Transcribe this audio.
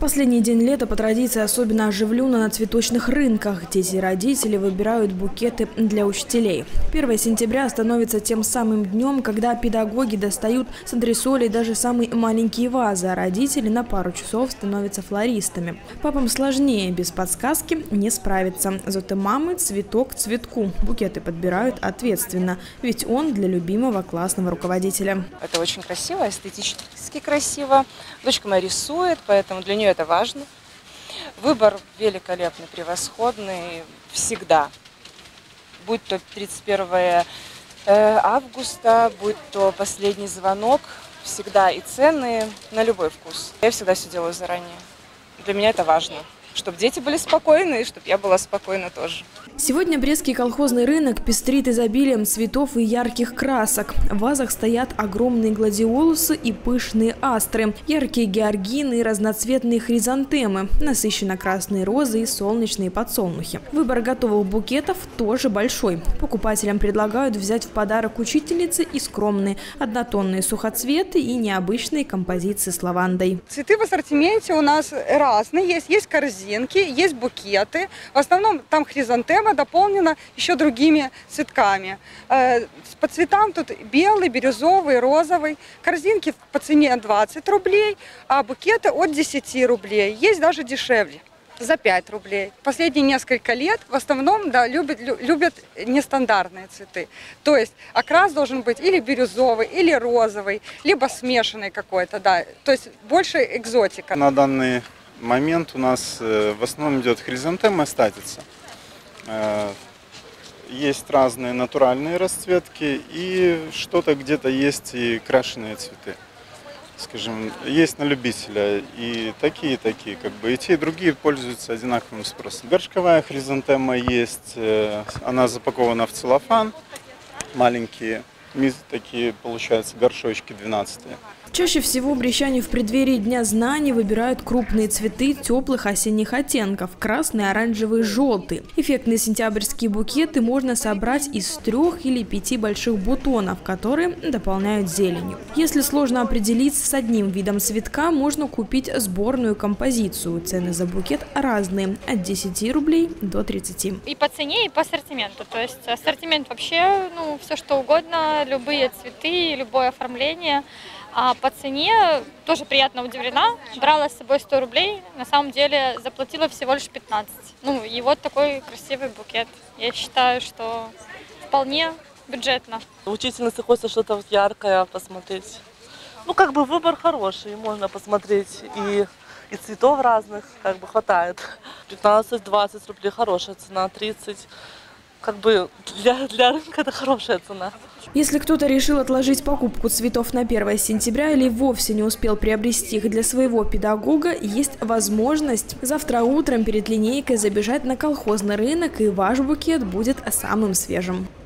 Последний день лета по традиции особенно оживленно на цветочных рынках. Дети и родители выбирают букеты для учителей. 1 сентября становится тем самым днем, когда педагоги достают с антресолей даже самые маленькие вазы, а родители на пару часов становятся флористами. Папам сложнее, без подсказки не справиться. Зато мамы цветок к цветку. Букеты подбирают ответственно, ведь он для любимого классного руководителя. Это очень красиво, эстетически красиво. Дочка моя рисует, поэтому для нее это важно. Выбор великолепный, превосходный всегда. Будь то 31 августа, будь то последний звонок, всегда и цены на любой вкус. Я всегда все делаю заранее. Для меня это важно. Чтобы дети были спокойны, и чтобы я была спокойна тоже. Сегодня Брестский колхозный рынок пестрит изобилием цветов и ярких красок. В вазах стоят огромные гладиолусы и пышные астры, яркие георгины и разноцветные хризантемы, насыщенно красные розы и солнечные подсолнухи. Выбор готовых букетов тоже большой. Покупателям предлагают взять в подарок учительнице и скромные однотонные сухоцветы и необычные композиции с лавандой. Цветы в ассортименте у нас разные. Есть корзинки, есть букеты. В основном там хризантема дополнена еще другими цветками. По цветам тут белый, бирюзовый, розовый. Корзинки по цене 20 рублей, а букеты от 10 рублей. Есть даже дешевле, за 5 рублей. Последние несколько лет в основном любят нестандартные цветы. То есть окрас должен быть или бирюзовый, или розовый, либо смешанный какой-то. Да. То есть больше экзотика. На данный момент у нас в основном идет хризантема статица. Есть разные натуральные расцветки и что-то где-то есть и крашеные цветы. Скажем, есть на любителя и такие, как бы и те, и другие пользуются одинаковым спросом. Горшковая хризантема есть, она запакована в целлофан, маленькие, такие получаются горшочки 12-е. Чаще всего брестчане в преддверии Дня знаний выбирают крупные цветы теплых осенних оттенков – красный, оранжевый, желтый. Эффектные сентябрьские букеты можно собрать из 3 или 5 больших бутонов, которые дополняют зеленью. Если сложно определиться с одним видом цветка, можно купить сборную композицию. Цены за букет разные – от 10 рублей до 30. И по цене, и по ассортименту. То есть ассортимент вообще, все что угодно, любые цветы, любое оформление. А по цене тоже приятно удивлена. Брала с собой 100 рублей, на самом деле заплатила всего лишь 15. И вот такой красивый букет. Я считаю, что вполне бюджетно. Учительнице хочется что-то яркое посмотреть. Выбор хороший, можно посмотреть и цветов разных, хватает. 15-20 рублей хорошая цена, 30. Для рынка это хорошая цена. Если кто-то решил отложить покупку цветов на 1 сентября или вовсе не успел приобрести их для своего педагога, есть возможность завтра утром перед линейкой забежать на колхозный рынок, и ваш букет будет самым свежим.